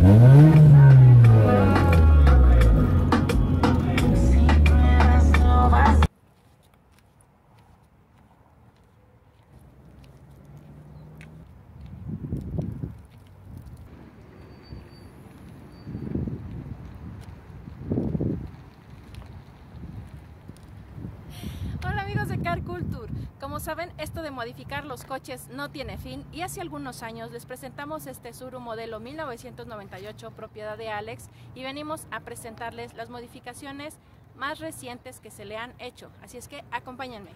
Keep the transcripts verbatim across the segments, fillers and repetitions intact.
Hola amigos de Car Culture, como saben esto de modificar los coches no tiene fin y hace algunos años les presentamos este Tsuru modelo mil novecientos noventa y ocho propiedad de Alex y venimos a presentarles las modificaciones más recientes que se le han hecho, así es que acompáñenme.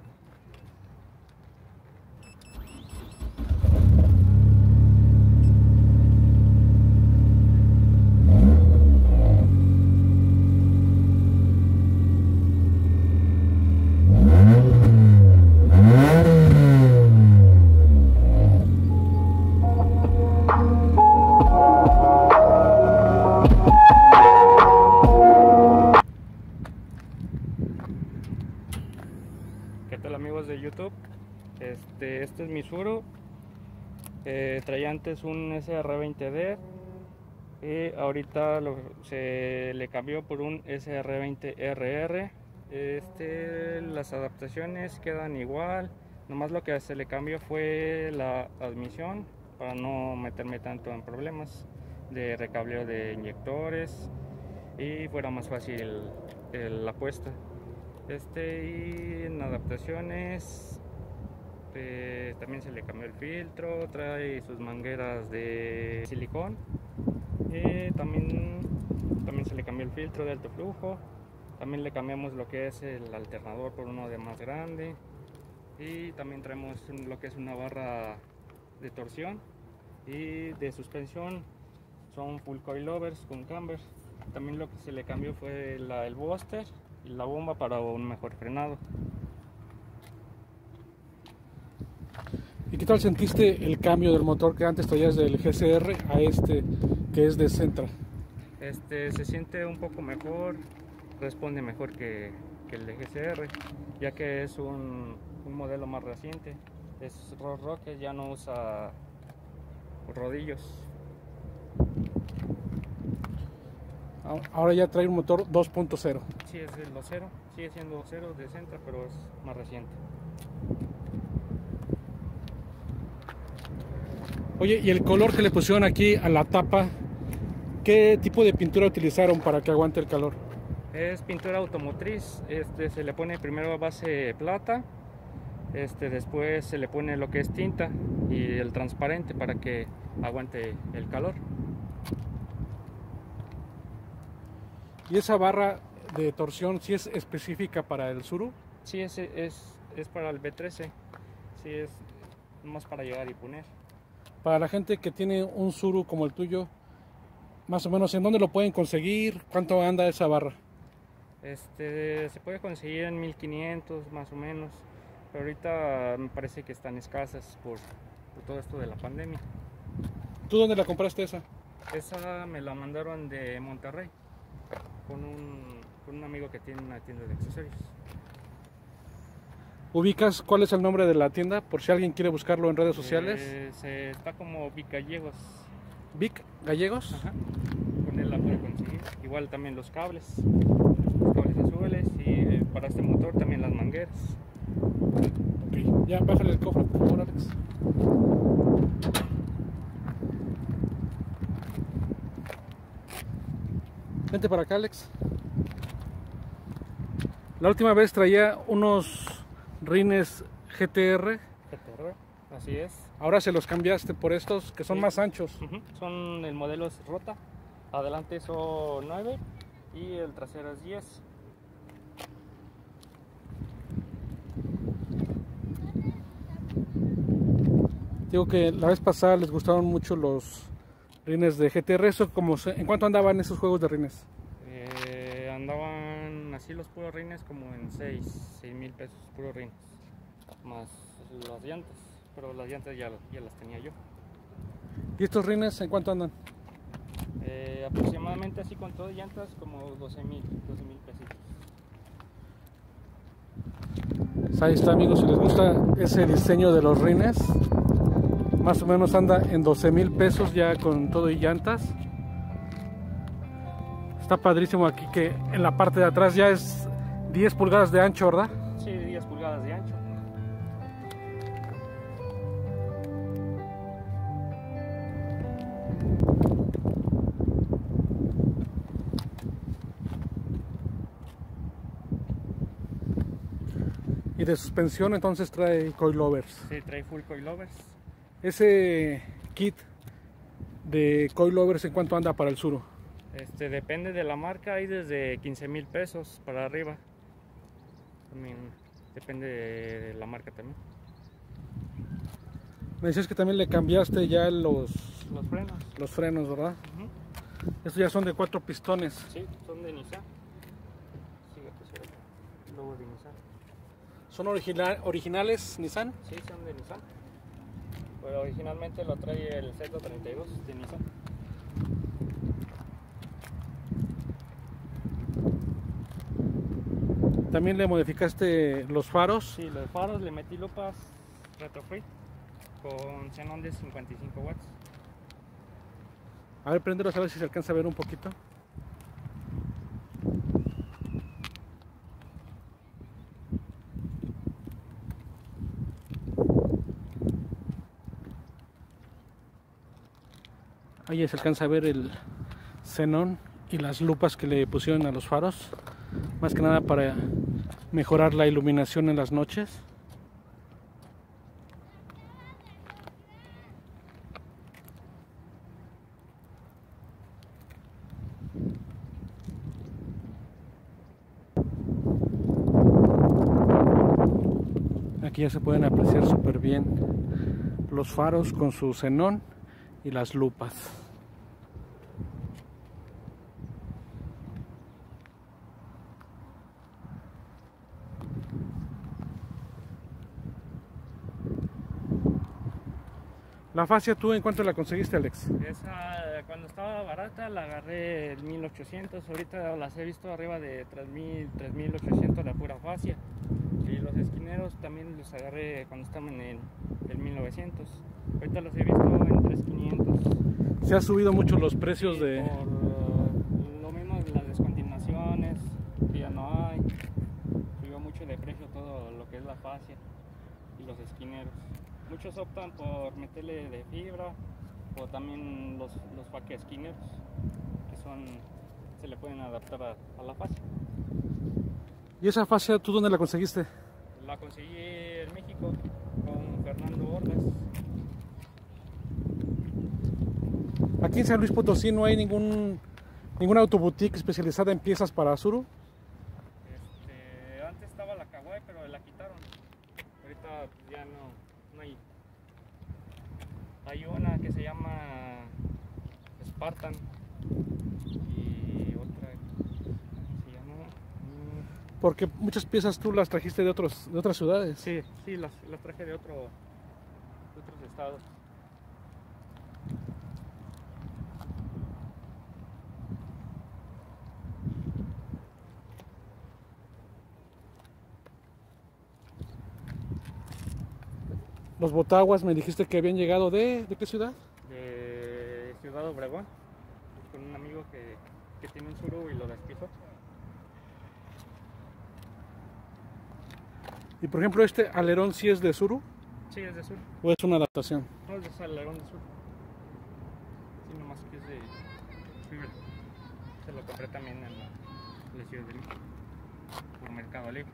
¿Qué tal amigos de YouTube? Este, este es mi Tsuru. Eh, traía antes un S R veinte D y ahorita lo, se le cambió por un S R veinte R R. Este, las adaptaciones quedan igual, nomás lo que se le cambió fue la admisión para no meterme tanto en problemas de recableo de inyectores y fuera más fácil el, el, la puesta. Este, y en adaptaciones eh, también se le cambió el filtro, trae sus mangueras de silicón y también, también se le cambió el filtro de alto flujo. También le cambiamos lo que es el alternador por uno de más grande y también traemos lo que es una barra de torsión y de suspensión son full coilovers con camber. También lo que se le cambió fue la, el booster y la bomba para un mejor frenado. ¿Y qué tal sentiste el cambio del motor que antes traías del G C R a este que es de Sentra? Este se siente un poco mejor, responde mejor que, que el de G C R, ya que es un, un modelo más reciente. Es Road Rocket, ya no usa rodillos. Ahora ya trae un motor dos punto cero. Sí, es el cero, sigue siendo cero de Sentra, pero es más reciente. Oye, y el color que le pusieron aquí a la tapa, ¿qué tipo de pintura utilizaron para que aguante el calor? Es pintura automotriz. Este, se le pone primero a base plata, este, después se le pone lo que es tinta y el transparente para que aguante el calor. ¿Y esa barra de torsión sí es específica para el Tsuru? Sí, es, es, es para el B trece, sí, es más para llegar y poner. Para la gente que tiene un Tsuru como el tuyo, más o menos, ¿en dónde lo pueden conseguir? ¿Cuánto anda esa barra? Este, se puede conseguir en mil quinientos más o menos, pero ahorita me parece que están escasas por, por todo esto de la pandemia. ¿Tú dónde la compraste esa? Esa me la mandaron de Monterrey con un, con un amigo que tiene una tienda de accesorios. ¿Ubicas cuál es el nombre de la tienda? Por si alguien quiere buscarlo en redes sociales. Eh, se, está como Vic Gallegos. ¿Vic Gallegos? Ajá. Con él la puede conseguir. Igual también los cables, los cables azules y eh, para este motor también las mangueras. Ok, ya bájale el cofre por favor, Alex. Vente para acá, Alex. La última vez traía unos rines G T R. G T R, así es. Ahora se los cambiaste por estos que son Sí. más anchos. Uh-huh. Son, el modelo es Rota. Adelante son nueve y el trasero es diez. Digo que la vez pasada les gustaron mucho los rines de G T R. Eso como se, ¿en cuánto andaban esos juegos de rines? Eh, andaban así los puros rines como en seis mil pesos, puros rines. Más las llantas, pero las llantas ya, ya las tenía yo. ¿Y estos rines en cuánto andan? Eh, aproximadamente así con todo llantas como doce mil pesos. Pues ahí está, amigos, si les gusta ese diseño de los rines, más o menos anda en doce mil pesos ya con todo y llantas. Está padrísimo aquí que en la parte de atrás ya es diez pulgadas de ancho, ¿verdad? Sí, diez pulgadas de ancho. Y de suspensión entonces trae coilovers. Sí, trae full coilovers. Ese kit de coilovers, ¿en cuánto anda para el Tsuru? Este, depende de la marca, hay desde quince mil pesos para arriba. También depende de la marca también. Me decías que también le cambiaste ya los, Los frenos. los frenos, ¿verdad? Uh-huh. Estos ya son de cuatro pistones. Sí, son de Nissan. Síguete, síguete. Logo de Nissan. ¿Son original, originales Nissan? Sí, son de Nissan. Pero originalmente lo trae el Z treinta y dos de Nissan. También le modificaste los faros. Sí, los faros le metí lupas retro free con xenón de cincuenta y cinco watts. A ver, préndelos a ver si se alcanza a ver un poquito. Ahí se alcanza a ver el xenón y las lupas que le pusieron a los faros, más que nada para mejorar la iluminación en las noches. Aquí ya se pueden apreciar súper bien los faros con su xenón y las lupas. La fascia, ¿tú en cuánto la conseguiste, Alex? Esa, cuando estaba barata la agarré en mil ochocientos, ahorita las he visto arriba de tres mil, tres mil ochocientos la pura fascia. Y los esquineros también los agarré cuando estaban en el mil novecientos. Ahorita los he visto en tres mil quinientos. Se han subido mucho los precios Sí, de... por uh, lo mismo de las descontinuaciones, que ya no hay. Subió mucho de precio todo lo que es la fascia y los esquineros. Muchos optan por meterle de fibra o también los, los faque esquineros, que son, se le pueden adaptar a, a la fascia. ¿Y esa fascia tú dónde la conseguiste? La conseguí en México con Fernando Ordas. Aquí en San Luis Potosí no hay ningún ninguna autoboutique especializada en piezas para Tsuru. Este, antes estaba la Kawaii, pero la quitaron. Ahorita ya no, no hay. Hay una que se llama Spartan y otra se llama... mm, Porque muchas piezas tú las trajiste de otros de otras ciudades. Sí, sí, las, las traje de, otro, de otros estados. Los botaguas me dijiste que habían llegado de... ¿De qué ciudad? De Ciudad Obregón, con un amigo que, que tiene un Tsuru y lo despizó. Y por ejemplo, ¿este alerón sí es de Tsuru Sí, es de Sur. o es una adaptación? No, es de Alerón de Sur. Sí, nomás que es de fibra. Se lo compré también en la, en la Ciudad de México, por Mercado Libre.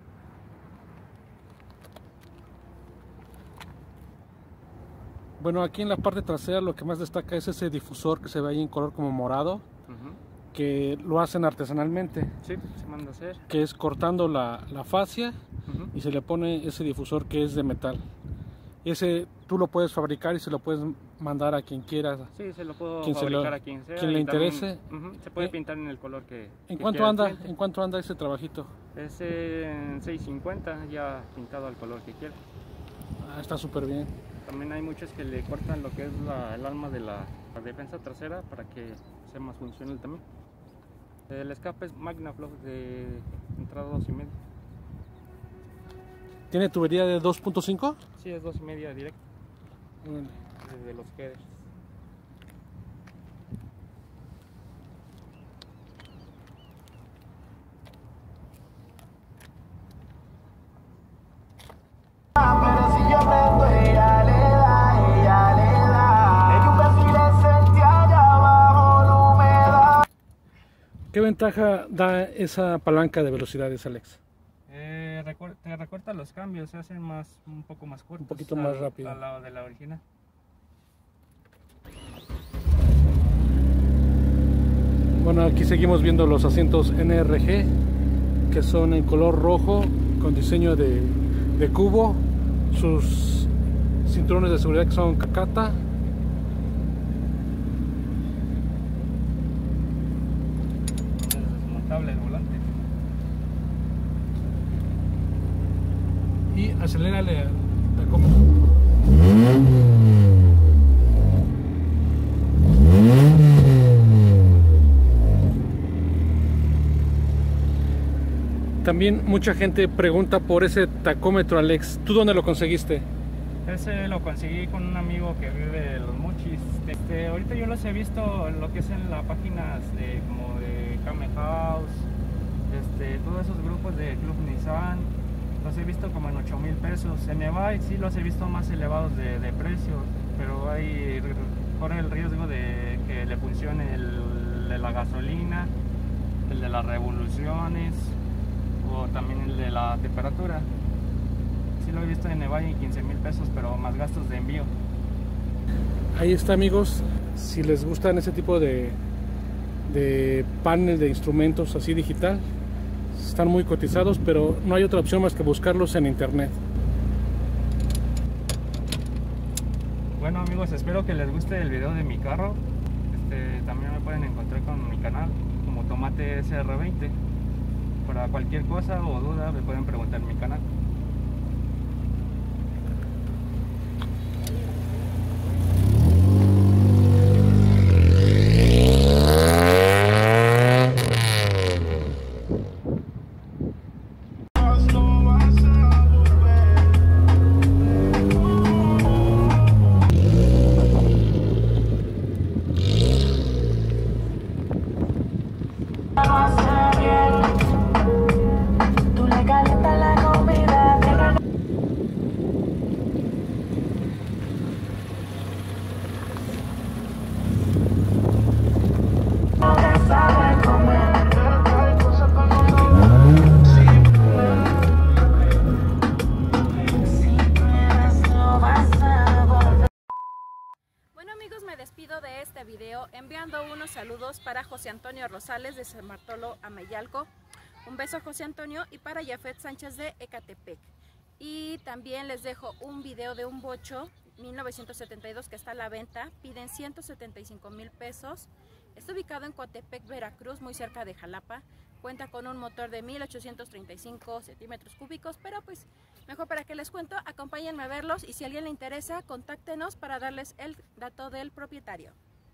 Bueno, aquí en la parte trasera lo que más destaca es ese difusor que se ve ahí en color como morado, Uh-huh. que lo hacen artesanalmente, Sí, se manda a hacer. que es cortando la, la fascia Uh-huh. y se le pone ese difusor que es de metal. Y ese tú lo puedes fabricar y se lo puedes mandar a quien quiera. Sí, se lo puedo Quien se fabricar lo- a quien sea. quien le y también, interese. ujú, se puede Eh, pintar en el color que, ¿En que cuánto quiera el anda? cliente. ¿En cuánto anda ese trabajito? Es en seis cincuenta, ya pintado al color que quiera. Ah, está súper bien. También hay muchos que le cortan lo que es la, el alma de la, la defensa trasera para que sea más funcional también. El escape es Magnaflow de entrada dos y media. ¿Tiene tubería de dos punto cinco? Sí, es dos y media directo desde los headers. ¿Qué ventaja da esa palanca de velocidades, Alex? Eh, recu te recorta los cambios, se hacen más, un poco más cortos. Un poquito más al, rápido. Al lado de la original. Bueno, aquí seguimos viendo los asientos N R G, que son en color rojo con diseño de, de cubo. Sus cinturones de seguridad que son Kakata. Desmontable el volante. Y acelérale la coma. También mucha gente pregunta por ese tacómetro, Alex. ¿Tú dónde lo conseguiste? Ese lo conseguí con un amigo que vive en Los Mochis. Este, ahorita yo los he visto en lo que es en las páginas de como de Kame House, este, todos esos grupos de Club Nissan. Los he visto como en ocho mil pesos. En Evay sí los he visto más elevados de, de precio, pero hay corre el riesgo de que le funcione el de la gasolina, el de las revoluciones o también el de la temperatura. Sí lo he visto en Evay en quince mil pesos, pero más gastos de envío. Ahí está, amigos. Si les gustan ese tipo de, de panel de instrumentos así digital, están muy cotizados, pero no hay otra opción más que buscarlos en internet. Bueno, amigos, espero que les guste el video de mi carro. Este, también me pueden encontrar con mi canal como Tomate S R veinte. Para cualquier cosa o duda me pueden preguntar en mi canal. De este video enviando unos saludos para José Antonio Rosales de San Bartolo Ameyalco, un beso a José Antonio, y para Jafet Sánchez de Ecatepec. Y también les dejo un video de un bocho mil novecientos setenta y dos que está a la venta, piden ciento setenta y cinco mil pesos. Está ubicado en Coatepec, Veracruz, muy cerca de Jalapa. Cuenta con un motor de mil ochocientos treinta y cinco centímetros cúbicos, pero pues mejor para que les cuento, acompáñenme a verlos y si a alguien le interesa, contáctenos para darles el dato del propietario.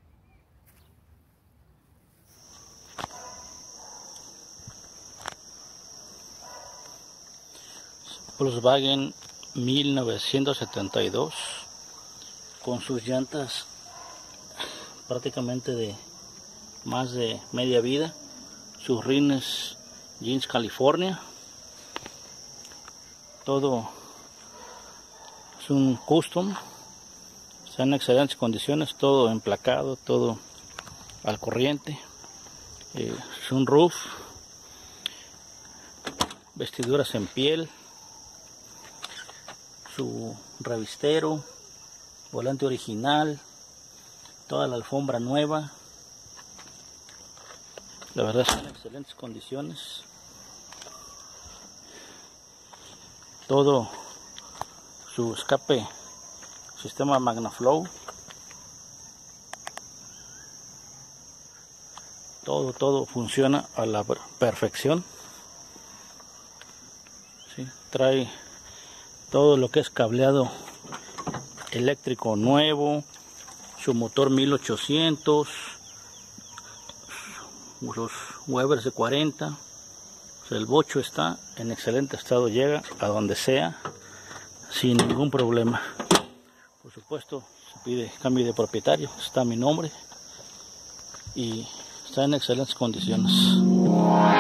Volkswagen mil novecientos setenta y dos con sus llantas prácticamente de más de media vida, sus rines Jeans California, todo es un custom, está en excelentes condiciones, todo emplacado, todo al corriente, eh, sunroof, vestiduras en piel, su revistero, volante original, toda la alfombra nueva. La verdad está en excelentes condiciones. Todo su escape, sistema MagnaFlow. Todo, todo funciona a la perfección. Sí, trae todo lo que es cableado eléctrico nuevo, su motor mil ochocientos, los Webers de cuarenta. El bocho está en excelente estado, llega a donde sea sin ningún problema. Por supuesto se pide cambio de propietario, está mi nombre y está en excelentes condiciones.